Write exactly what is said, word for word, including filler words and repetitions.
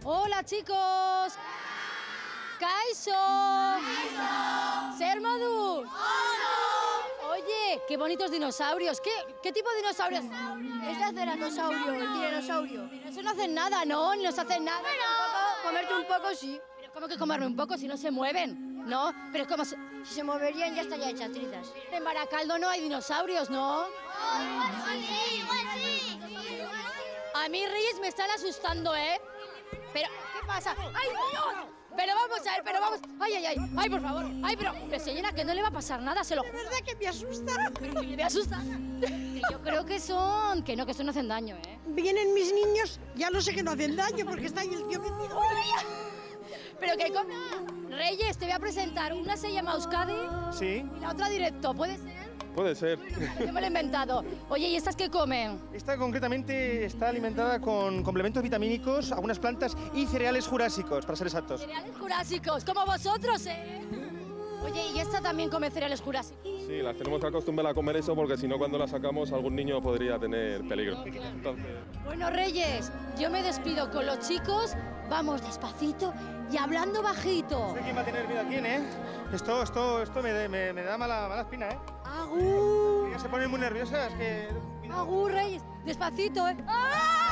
Hola, chicos. Kaixo. Ser Modu. Oye, qué bonitos dinosaurios. ¿Qué, qué tipo de dinosaurios? Es de ceratosaurio, el tiranosaurio. Pero eso no hacen nada, ¿no? Ni nos hacen nada. Pero... comerte un poco, sí. Pero ¿cómo que comerme un poco si no se mueven? ¿No? Pero es como se... Si se moverían ya estaría hechas trizas. En Baracaldo no hay dinosaurios, ¿no? Oh, igual sí, igual sí. A mí, Reyes, me están asustando, ¿eh? Pero, ¿qué pasa? ¡Ay, Dios! Pero vamos a ver, pero vamos... ¡Ay, ay, ay! ¡Ay, por favor! ¡Ay, pero... Pero señora, que no le va a pasar nada, se lo juro. ¿De verdad que me asusta? Pero que me asusta. Que yo creo que son... Que no, que eso no hacen daño, ¿eh? Vienen mis niños, ya lo sé que no hacen daño porque está ahí el tío metido. Pero que... con- Reyes, te voy a presentar. Una se llama Euskadi Sí, y la otra Directo. ¿Puede ser? puede ser. Yo me lo he inventado. Oye, ¿y estas qué comen? Esta concretamente está alimentada con complementos vitamínicos, algunas plantas y cereales jurásicos, para ser exactos. Cereales jurásicos, como vosotros, ¿eh? Oye, ¿y esta también come cereales jurásicos? Sí, las tenemos que acostumbrar a comer eso porque si no cuando las sacamos algún niño podría tener peligro. Entonces... Bueno, Reyes, yo me despido con los chicos. Vamos despacito y hablando bajito. No sé quién va a tener miedo a quién, ¿eh? Esto, esto, esto me, me, me da mala, mala espina, ¿eh? ¡Agur! Ya se ponen muy nerviosas, que... ¡Agur, Reyes! Despacito, ¿eh? ¡Ah!